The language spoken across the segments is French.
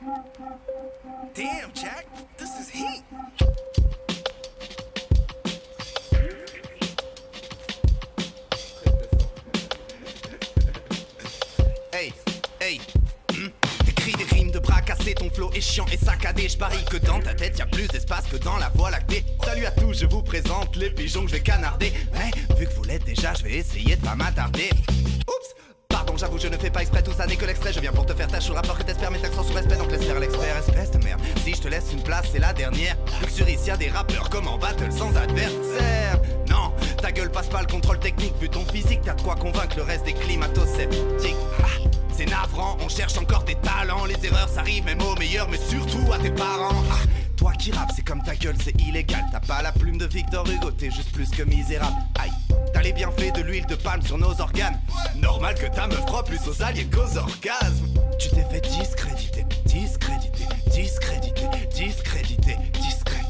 Damn, Jack, this is heat. Hey, hey, T'écris des rimes de bras cassés, ton flow est chiant et saccadé. Je parie que dans ta tête y'a plus d'espace que dans la voie lactée. Salut à tous, je vous présente les pigeons que je vais canarder. Mais vu que vous l'êtes déjà, je vais essayer de pas m'attarder. Oups, pardon, j'avoue, je ne fais pas exprès, tout ça n'est que l'extrait. Je viens pour te faire tâche sur le rapport que t'espères, mes accents sous respect. Donc laisse faire l'expert, espèce de merde. Si je te laisse une place, c'est la dernière. Luxuris, y'a des rappeurs comme en battle sans adversaire. Non, ta gueule passe pas le contrôle technique. Vu ton physique, t'as de quoi convaincre le reste des climato-sceptiques. C'est navrant, on cherche encore des talents. Les erreurs, ça arrive même aux meilleurs, mais surtout à tes parents. Toi qui rappes, c'est comme ta gueule, c'est illégal. T'as pas la plume de Victor Hugo, t'es juste plus que misérable. Aïe, t'as les bienfaits de l'huile de palme sur nos organes. Normal que ta meuf croit plus aux alliés qu'aux orgasmes. Tu t'es fait discréditer, discréditer, discréditer, discréditer, discréditer,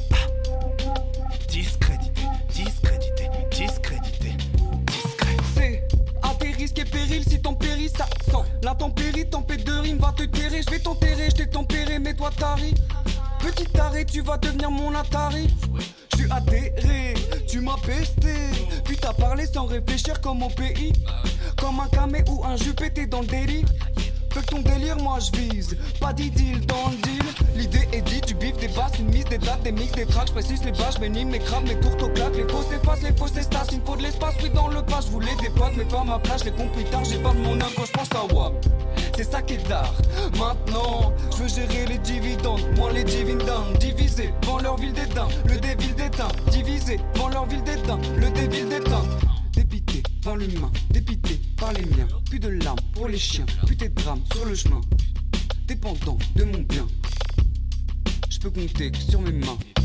discréditer, discréditer, discréditer, discréditer. C'est à tes risques et périls si ton péris ça sent l'intempérie, tempête de rime va te terrer. Je vais t'enterrer, je t'ai tempéré, mais toi t'arrives. Petit taré, tu vas devenir mon Atari. Je suis atterré, tu m'as pesté. Puis t'as parlé sans réfléchir comme au pays. Comme un camé ou un juppé, t'es dans le délit. Peu que ton délire, moi je vise. Pas d'idylle dans le deal. L'idée est dite, du bif, des basses, une mise, des dates, des mix, des tracks. Je précise les bâches, mes nimes, mes crabes, mes tours au claque. Les fausses s'effacent, les fausses s'estacent. Il me faut de l'espace, oui, dans le pas. Je voulais des potes, mais pas ma place. Je les compris tard, j'ai pas de mon âme quand je pense à WAP. C'est ça qui est d'art. Maintenant, je veux gérer les dividendes. Moi les dividendes, divisés, vend leur ville d'étain. Le dévil d'éteint, divisé, vend leur ville d'étain. Le dévil d'éteint. Dépité par l'humain, dépité par les miens. Plus de larmes pour les chiens, plus de drames sur le chemin. Dépendant de mon bien, je peux compter que sur mes mains.